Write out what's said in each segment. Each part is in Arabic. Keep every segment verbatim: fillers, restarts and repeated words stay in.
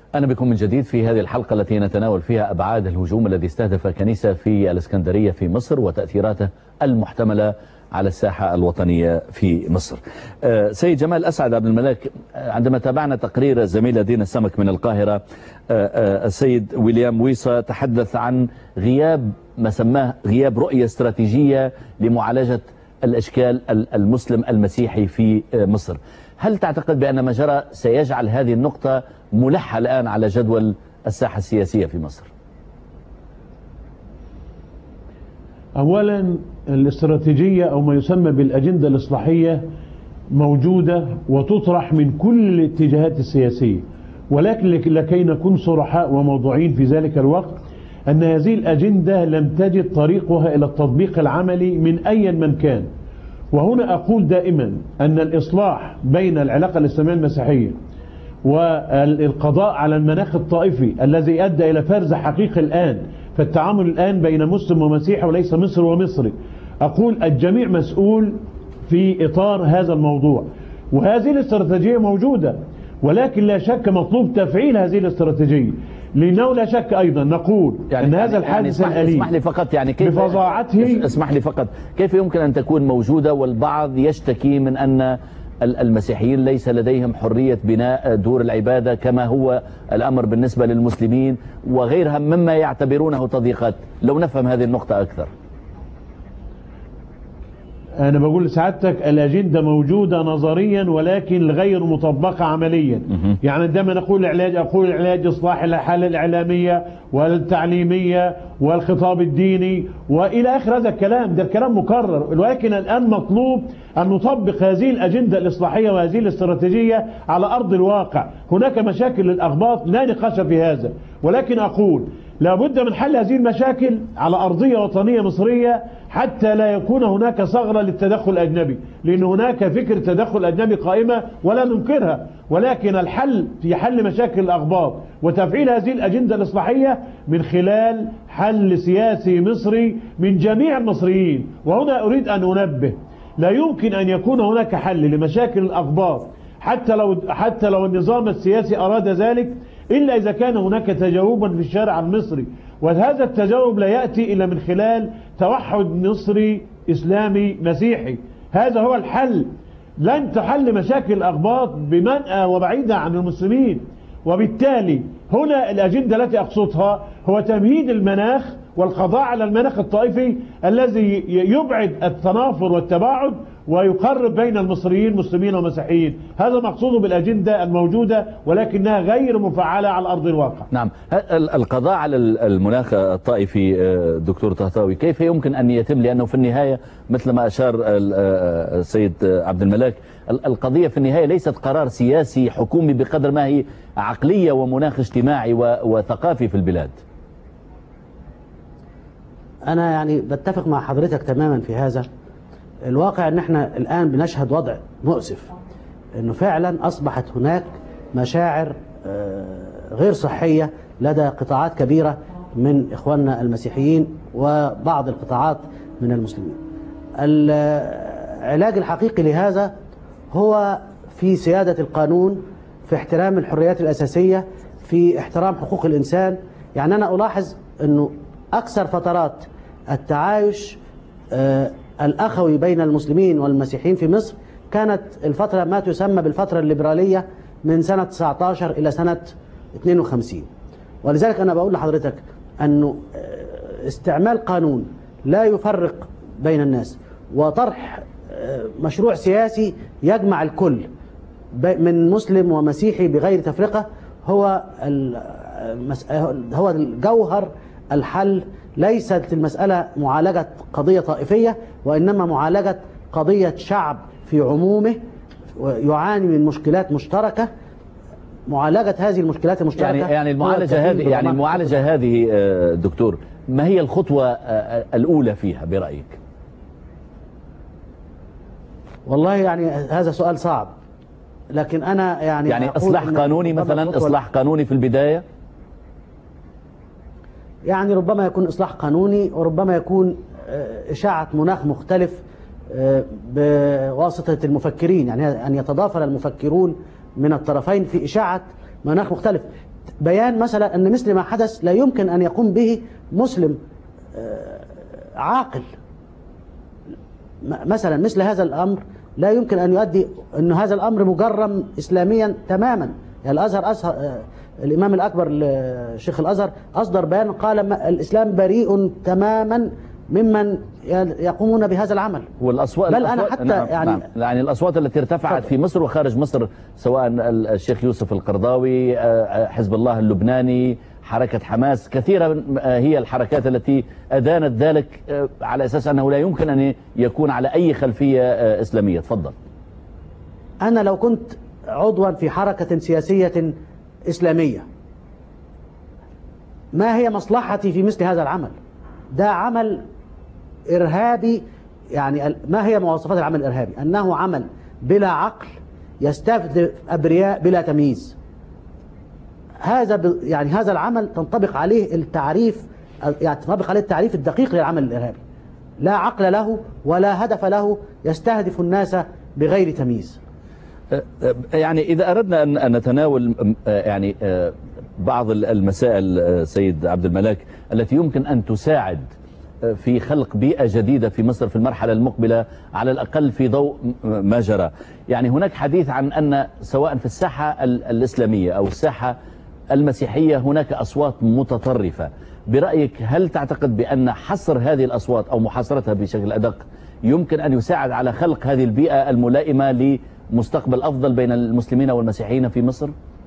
أهلا بكم من جديد في هذه الحلقة التي نتناول فيها أبعاد الهجوم الذي استهدف كنيسة في الإسكندرية في مصر وتأثيراته المحتملة على الساحة الوطنية في مصر. سيد جمال أسعد عبد الملاك، عندما تابعنا تقرير الزميلة دينا السمك من القاهرة، السيد ويليام ويصا تحدث عن غياب ما سماه غياب رؤية استراتيجية لمعالجة الإشكال المسلم المسيحي في مصر. هل تعتقد بأن ما جرى سيجعل هذه النقطة ملحة الآن على جدول الساحة السياسية في مصر؟ أولا، الاستراتيجية أو ما يسمى بالأجندة الإصلاحية موجودة وتطرح من كل الاتجاهات السياسية، ولكن لكي نكون صرحاء وموضوعين في ذلك الوقت أن هذه الأجندة لم تجد طريقها إلى التطبيق العملي من أي من كان. وهنا أقول دائما أن الإصلاح بين العلاقة الإسلامية المسيحية والقضاء على المناخ الطائفي الذي أدى إلى فرز حقيقي الآن فالتعامل الآن بين مسلم ومسيحي وليس مصر ومصري، أقول الجميع مسؤول في إطار هذا الموضوع، وهذه الاستراتيجية موجودة، ولكن لا شك مطلوب تفعيل هذه الاستراتيجية. لأنه لا شك أيضا نقول يعني أن يعني هذا الحادث يعني الأليم اسمح لي فقط يعني كيف بفظاعته اسمح لي فقط كيف يمكن أن تكون موجودة والبعض يشتكي من أن المسيحيين ليس لديهم حرية بناء دور العبادة كما هو الأمر بالنسبة للمسلمين وغيرها مما يعتبرونه تضييقات؟ لو نفهم هذه النقطة أكثر. أنا بقول لسعادتك الأجندة موجودة نظريا ولكن غير مطبقة عمليا. يعني عندما نقول العلاج أقول العلاج إصلاح الحالة الإعلامية والتعليمية والخطاب الديني وإلى آخر هذا الكلام، ده الكلام مكرر، ولكن الآن مطلوب أن نطبق هذه الأجندة الإصلاحية وهذه الاستراتيجية على أرض الواقع. هناك مشاكل للأغباط لا نقاش في هذا، ولكن أقول لابد من حل هذه المشاكل على أرضية وطنية مصرية حتى لا يكون هناك ثغرة للتدخل الأجنبي، لأن هناك فكرة تدخل أجنبي قائمة ولا ننكرها، ولكن الحل في حل مشاكل الأغباط وتفعيل هذه الأجندة الإصلاحية من خلال حل سياسي مصري من جميع المصريين. وهنا أريد أن أنبه، لا يمكن أن يكون هناك حل لمشاكل الأغباط حتى لو حتى لو النظام السياسي أراد ذلك إلا إذا كان هناك تجاوبا في الشارع المصري، وهذا التجاوب لا يأتي إلا من خلال توحد مصري إسلامي مسيحي. هذا هو الحل. لن تحل مشاكل الأغباط بمنأى وبعيدة عن المسلمين، وبالتالي هنا الأجندة التي أقصدها هو تمهيد المناخ والقضاء على المناخ الطائفي الذي يبعد التنافر والتباعد ويقرب بين المصريين مسلمين ومسيحيين. هذا مقصوده بالأجندة الموجودة ولكنها غير مفعلة على أرض الواقع. نعم، القضاء على المناخ الطائفي دكتور طهطاوي كيف يمكن أن يتم؟ لأنه في النهاية مثل ما أشار السيد عبد الملاك، القضية في النهاية ليست قرار سياسي حكومي بقدر ما هي عقلية ومناخ اجتماعي وثقافي في البلاد. أنا يعني بتفق مع حضرتك تماما في هذا. الواقع ان احنا الان بنشهد وضع مؤسف، انه فعلا اصبحت هناك مشاعر غير صحية لدى قطاعات كبيرة من اخواننا المسيحيين وبعض القطاعات من المسلمين. العلاج الحقيقي لهذا هو في سيادة القانون، في احترام الحريات الأساسية، في احترام حقوق الإنسان. يعني أنا ألاحظ أنه أكثر فترات التعايش الأخوي بين المسلمين والمسيحيين في مصر كانت الفترة ما تسمى بالفترة الليبرالية من سنة تسعة عشر إلى سنة اثنين وخمسين. ولذلك أنا بقول لحضرتك أنه استعمال قانون لا يفرق بين الناس وطرح مشروع سياسي يجمع الكل من مسلم ومسيحي بغير تفرقة هو هو الجوهر الحل. ليست المسألة معالجة قضية طائفية، وإنما معالجة قضية شعب في عمومه يعاني من مشكلات مشتركة. معالجة هذه المشكلات المشتركة يعني يعني المعالجة هذه يعني المعالجة هذه دكتور، ما هي الخطوة الأولى فيها برأيك؟ والله يعني هذا سؤال صعب، لكن أنا يعني يعني إصلاح قانوني مثلا، إصلاح قانوني في البداية، يعني ربما يكون إصلاح قانوني وربما يكون إشاعة مناخ مختلف بواسطة المفكرين، يعني أن يتضافر المفكرون من الطرفين في إشاعة مناخ مختلف. بيان مثلا أن مثل ما حدث لا يمكن أن يقوم به مسلم عاقل. مثلا مثل هذا الأمر لا يمكن أن يؤدي أن هذا الأمر مجرم إسلاميا تماما. يعني الأزهر أزهر الإمام الأكبر الشيخ الأزهر أصدر بيان قال الإسلام بريء تماما ممن يقومون بهذا العمل. والأصوات بل أنا حتى نعم يعني نعم يعني الأصوات التي ارتفعت في مصر وخارج مصر، سواء الشيخ يوسف القرضاوي، حزب الله اللبناني، حركة حماس، كثيرا هي الحركات التي أدانت ذلك على أساس أنه لا يمكن أن يكون على أي خلفية إسلامية. تفضل. أنا لو كنت عضوا في حركة سياسية إسلامية، ما هي مصلحتي في مثل هذا العمل؟ ده عمل إرهابي. يعني ما هي مواصفات العمل الإرهابي؟ أنه عمل بلا عقل يستهدف أبرياء بلا تمييز. هذا يعني هذا العمل تنطبق عليه التعريف، يعني تنطبق عليه التعريف الدقيق للعمل الإرهابي. لا عقل له ولا هدف له، يستهدف الناس بغير تمييز. يعني إذا أردنا أن نتناول يعني بعض المسائل سيد عبد الملاك التي يمكن أن تساعد في خلق بيئة جديدة في مصر في المرحلة المقبلة، على الأقل في ضوء ما جرى، يعني هناك حديث عن أن سواء في الساحة الإسلامية أو الساحة المسيحية هناك أصوات متطرفة. برأيك هل تعتقد بأن حصر هذه الأصوات أو محاصرتها بشكل أدق يمكن أن يساعد على خلق هذه البيئة الملائمة لمستقبل أفضل بين المسلمين والمسيحيين في مصر؟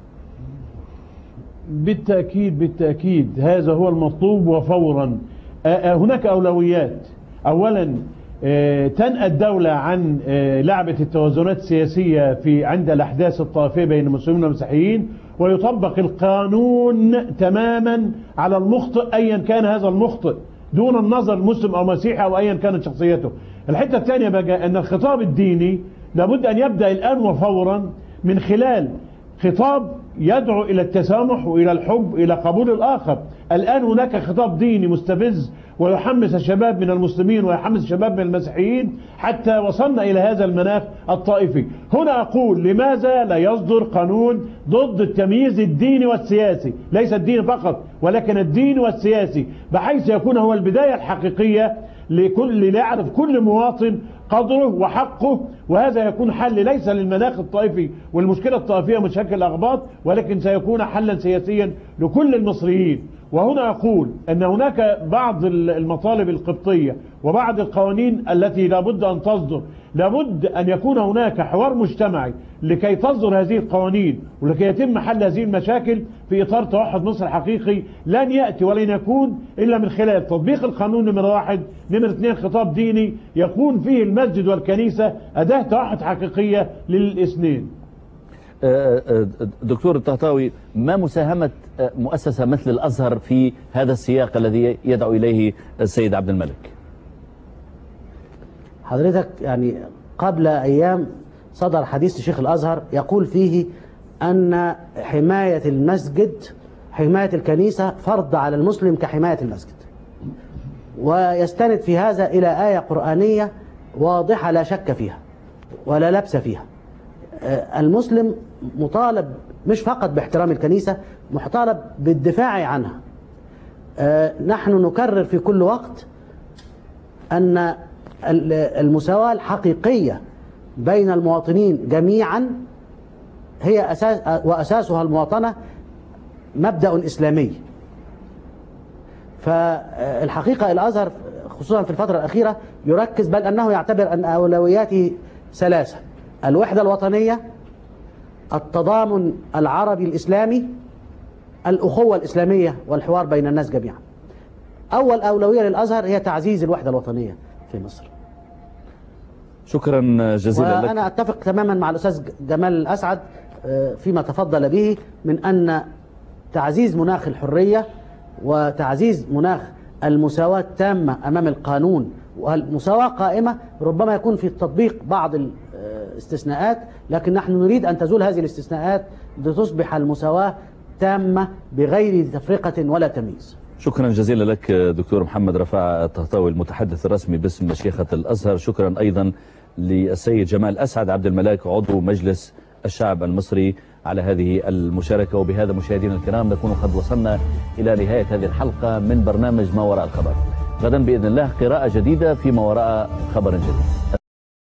بالتأكيد بالتأكيد هذا هو المطلوب وفورا. هناك أولويات. أولا تنأى الدولة عن لعبة التوازنات السياسية في عند الأحداث الطائفية بين المسلمين والمسيحيين، ويطبق القانون تماما على المخطئ أيا كان هذا المخطئ دون النظر مسلم أو مسيحي أو أيا كانت شخصيته. الحتة الثانية بقى أن الخطاب الديني لابد أن يبدأ الآن وفورا من خلال خطاب يدعو إلى التسامح وإلى الحب إلى قبول الآخر. الآن هناك خطاب ديني مستفز ويحمس الشباب من المسلمين ويحمس الشباب من المسيحيين حتى وصلنا إلى هذا المناخ الطائفي. هنا أقول لماذا لا يصدر قانون ضد التمييز الديني والسياسي، ليس الدين فقط ولكن الدين والسياسي، بحيث يكون هو البداية الحقيقية لكل ليعرف كل مواطن قدره وحقه، وهذا يكون حل ليس للمناخ الطائفي والمشكلة الطائفية مشاكل أغباط، ولكن سيكون حلا سياسيا لكل المصريين. وهنا أقول أن هناك بعض المطالب القبطية وبعض القوانين التي لابد أن تصدر، لابد أن يكون هناك حوار مجتمعي لكي تصدر هذه القوانين ولكي يتم حل هذه المشاكل في إطار توحد مصر حقيقي لن يأتي ولن يكون إلا من خلال تطبيق القانون نمرة واحد، نمرة اثنين خطاب ديني يكون فيه المسجد والكنيسة أداة توحد حقيقية للاثنين. دكتور الطهطاوي، ما مساهمة مؤسسة مثل الأزهر في هذا السياق الذي يدعو إليه السيد عبد الملك؟ حضرتك يعني قبل أيام صدر حديث شيخ الأزهر يقول فيه أن حماية المسجد حماية الكنيسة فرض على المسلم كحماية المسجد، ويستند في هذا إلى آية قرآنية واضحة لا شك فيها ولا لبس فيها. المسلم مطالب مش فقط باحترام الكنيسة، مطالب بالدفاع عنها. نحن نكرر في كل وقت أن المساواة الحقيقية بين المواطنين جميعا هي أساس وأساسها المواطنة مبدأ إسلامي. فالحقيقة الأزهر خصوصا في الفترة الأخيرة يركز، بل أنه يعتبر أن أولوياته ثلاثة: الوحدة الوطنية، التضامن العربي الإسلامي، الأخوة الإسلامية والحوار بين الناس جميعا. أول أولوية للأزهر هي تعزيز الوحدة الوطنية في مصر. شكرا جزيلا لك. وأنا أتفق تماما مع الأستاذ جمال الأسعد فيما تفضل به من أن تعزيز مناخ الحرية وتعزيز مناخ المساواة التامة أمام القانون والمساواة قائمة ربما يكون في تطبيق بعض الاستثناءات، لكن نحن نريد أن تزول هذه الاستثناءات لتصبح المساواة تامة بغير تفرقة ولا تمييز. شكرا جزيلا لك دكتور محمد رفاعة الطهطاوي المتحدث الرسمي باسم مشيخة الأزهر. شكرا أيضا للسيد جمال أسعد عبد الملاك عضو مجلس الشعب المصري على هذه المشاركة. وبهذا مشاهدينا الكرام نكون قد وصلنا إلى نهاية هذه الحلقة من برنامج ما وراء الخبر. غدا بإذن الله قراءة جديدة في ما وراء خبر جديد.